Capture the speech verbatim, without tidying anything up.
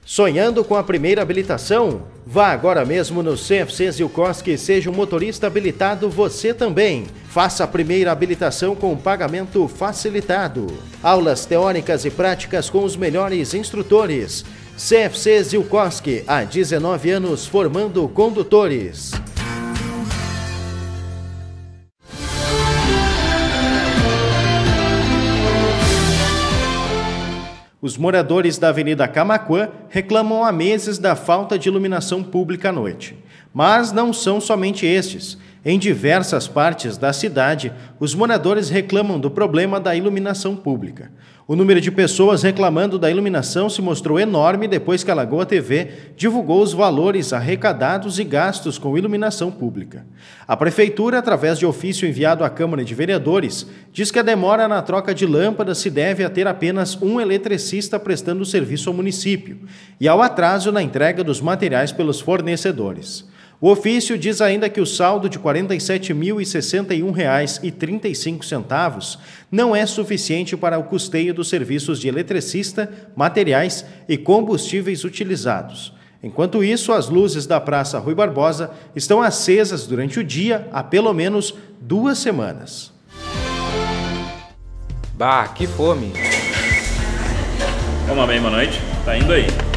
Sonhando com a primeira habilitação? Vá agora mesmo no C F C Zilkowski e seja um motorista habilitado você também. Faça a primeira habilitação com pagamento facilitado. Aulas teóricas e práticas com os melhores instrutores. C F C Zilkowski, há dezenove anos formando condutores. Os moradores da Avenida Camaquã reclamam há meses da falta de iluminação pública à noite. Mas não são somente estes. Em diversas partes da cidade, os moradores reclamam do problema da iluminação pública. O número de pessoas reclamando da iluminação se mostrou enorme depois que a Lagoa T V divulgou os valores arrecadados e gastos com iluminação pública. A Prefeitura, através de ofício enviado à Câmara de Vereadores, diz que a demora na troca de lâmpadas se deve a ter apenas um eletricista prestando serviço ao município e ao atraso na entrega dos materiais pelos fornecedores. O ofício diz ainda que o saldo de quarenta e sete mil e sessenta e um reais e trinta e cinco centavos não é suficiente para o custeio dos serviços de eletricista, materiais e combustíveis utilizados. Enquanto isso, as luzes da Praça Rui Barbosa estão acesas durante o dia há pelo menos duas semanas. Bah, que fome! Vamos bem, boa noite. Tá indo aí.